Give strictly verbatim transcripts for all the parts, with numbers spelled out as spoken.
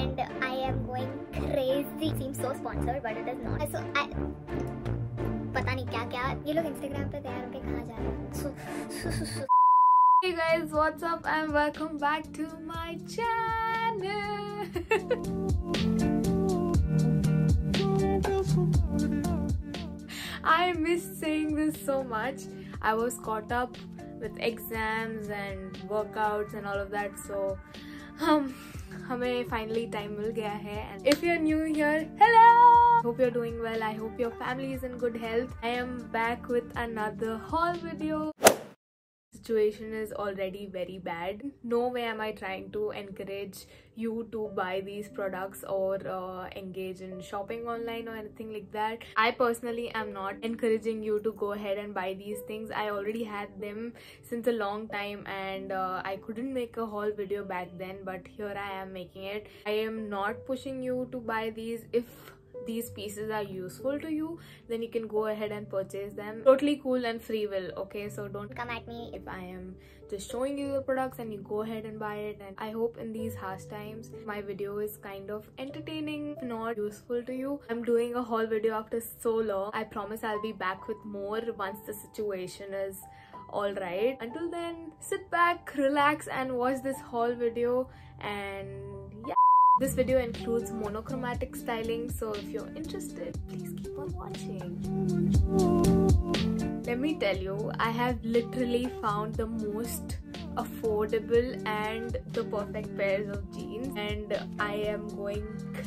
and I am going crazy. Seems so sponsored but it is not. So I पता नहीं क्या क्या ये लोग Instagram पे तैयार होके कहाँ जा रहे हैं. So, so, so, so. Hey guys, what's up and welcome back to my channel. I miss saying this so much. I was caught up with exams and workouts and all of that, so um, हमें finally time मिल गया है. And if you're new here, hello! Hope you're doing well. I hope your family is in good health. I am back with another haul video. Situation is already very bad. No way am I trying to encourage you to buy these products or uh, engage in shopping online or anything like that. I personally am not encouraging you to go ahead and buy these things. I already had them since a long time and uh, I couldn't make a haul video back then, but here I am making it. I am not pushing you to buy these. If these pieces are useful to you, then you can go ahead and purchase them. Totally cool and free will, okay? So don't Come at me if I am just showing you the products and you go ahead and buy it. And I hope in these harsh times my video is kind of entertaining, if not useful to you. I'm doing a haul video after so long. I promise I'll be back with more once the situation is alright. Until then, sit back, relax and watch this haul video. And yeah, this video includes monochromatic styling, so if you're interested, please keep on watching. Let me tell you, I have literally found the most affordable and the perfect pairs of jeans, and I am going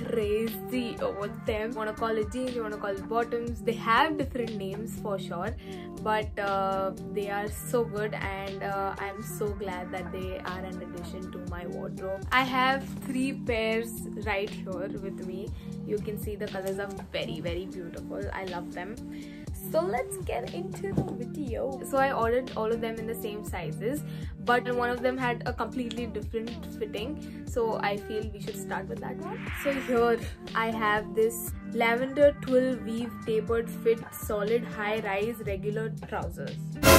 crazy over them. You wanna call it jeans, you wanna call it bottoms, they have different names for sure, but uh, they are so good, and uh, I'm so glad that they are an addition to my wardrobe. I have three pairs right here with me. You can see the colors are very very beautiful. I love them. So let's get into the video. So I ordered all of them in the same sizes, but one of them had a completely different fitting, so I feel we should start with that one. So here I have this lavender twill weave tapered fit solid high rise regular trousers.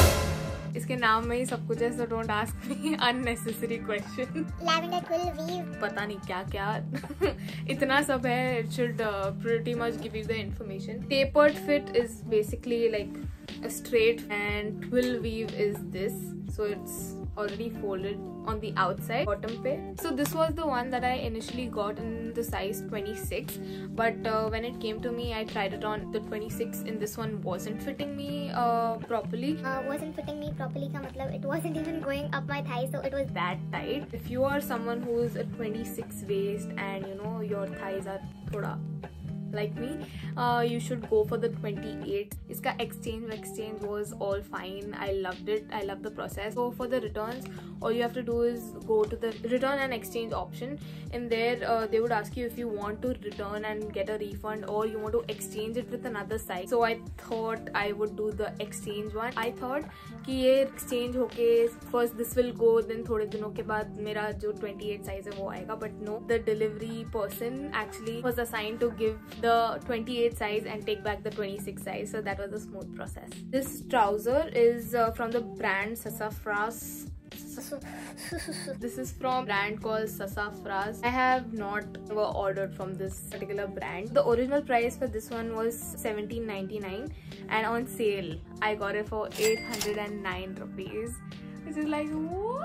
इसके नाम में ही सब कुछ है, so don't ask me unnecessary question. Lavender twill weave. पता नहीं क्या क्या इतना सब है. It should uh, pretty much give you the information. Tapered fit is basically like a straight, and twill weave is this, so it's already folded on the outside bottom pair. So this was the one that I initially got in the size twenty-six, but uh, when it came to me, I tried it on the twenty-six and this one wasn't fitting me uh, properly. Uh, wasn't fitting me properly का मतलब it wasn't even going up my thigh, so it was that tight. If you are someone who is a twenty-six waist and you know your thighs are thoda like me, uh, you should go for the twenty-eight. Iska exchange exchange was all fine. I loved it. I love the process. So for the returns, all you have to do is go to the return and exchange option. In there, uh, they would ask you if you want to return and get a refund, or you want to exchange it with another size. So I thought I would do the exchange one. I thought कि ये exchange होके first this will go, then थोड़े दिनों के बाद मेरा जो twenty-eight size है वो आएगा. But no, the delivery person actually was assigned to give the twenty-eight size and take back the twenty-six size, so that was a smooth process. This trouser is uh, from the brand Sassafras. This is from a brand called Sassafras. I have not ever ordered from this particular brand. The original price for this one was seventeen ninety-nine, and on sale I got it for eight hundred nine rupees, which is like what?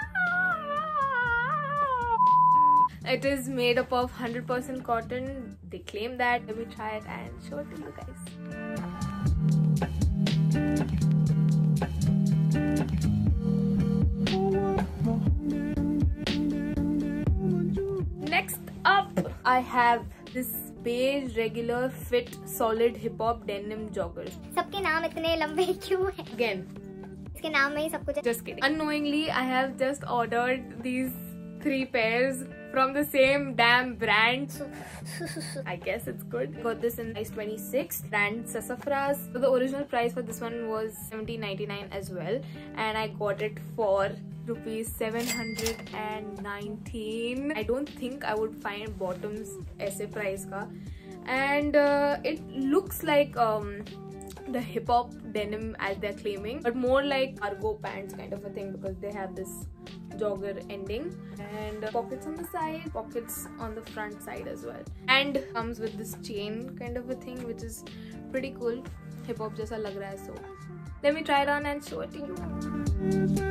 It is made up of one hundred percent cotton. They claim that. Let me try it and show it to you guys. Next up, I have this beige regular fit solid hip hop denim joggers. सबके नाम इतने लंबे क्यों हैं? Again, इसके नाम में ही सब कुछ है. just kidding. Unknowingly, I have just ordered these three pairs from the same damn brand. I guess it's good. Got this in size twenty-six, brand Sassafras. So the original price for this one was seventeen ninety-nine as well, and I got it for rupees seven hundred nineteen. I don't think I would find bottoms ऐसे price का, and uh, it looks like um the hip hop denim as they're claiming, but more like cargo pants kind of a thing, because they have this jogger ending, and pockets on the side, pockets on the front side as well, and comes with this chain kind of a thing which is pretty cool. Hip hop jaisa lag raha hai, so let me try it on and show it to you.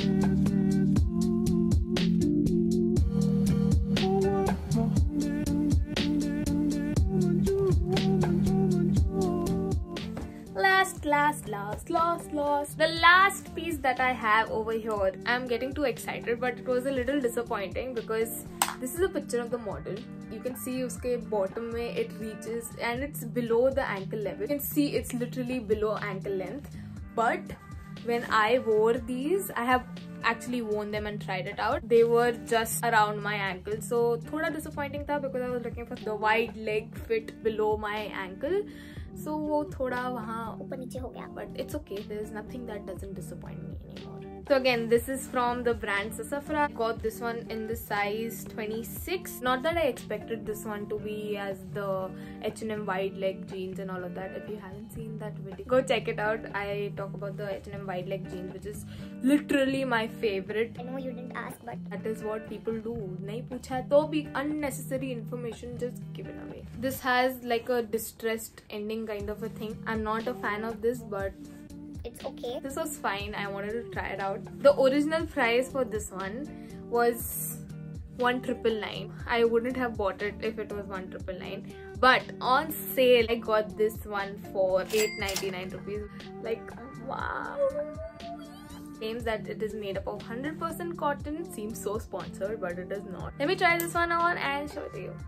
Last, last, last, last, last. The last piece that I have over here. I'm getting too excited, but it was a little disappointing because this is a picture of the model. You can see uske bottom mein it reaches and it's below the ankle level. You can see it's literally below ankle length. But when I wore these, I have actually worn them and tried it out. They were just around my ankle, so thoda disappointing tha because I was looking for the wide leg fit below my ankle. So वो थोड़ा वहाँ ऊपर नीचे हो गया, but it's okay. There is nothing that doesn't disappoint me anymore. So again, this is from the brand Sassafra. Got this one in the size twenty-six. Not that I expected this one to be as the H and M wide leg jeans and all of that. If you haven't seen that video, go check it out. I talk about the H and M wide leg jeans, which is literally my favorite. I know you didn't ask, but that is what people do. नहीं पूछा तो भी unnecessary information just given away. This has like a distressed ending kind of a thing. I'm not a fan of this, but it's okay. This was fine. I wanted to try it out. The original price for this one was one triple nine. I wouldn't have bought it if it was one triple nine. But on sale, I got this one for eight ninety nine rupees. Like wow. Claims that it is made up of one hundred percent cotton. Seems so sponsored, but it is not. Let me try this one on and show it to you.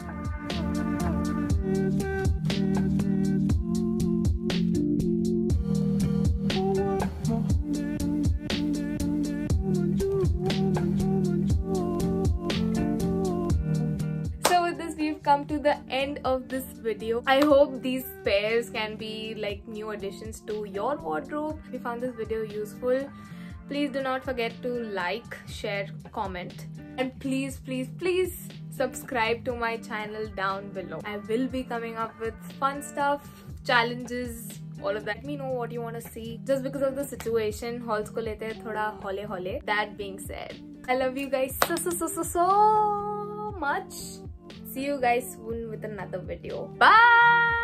Come to the end of this video. I hope these pairs can be like new additions to your wardrobe. If you found this video useful, please do not forget to like, share, comment, and please please please subscribe to my channel down below. I will be coming up with fun stuff, challenges, all of that. Let me know what you want to see. Just because of the situation, hauls ko lete hai thoda hole hole. That being said, I love you guys so so so so so much. See you guys soon with another video. Bye.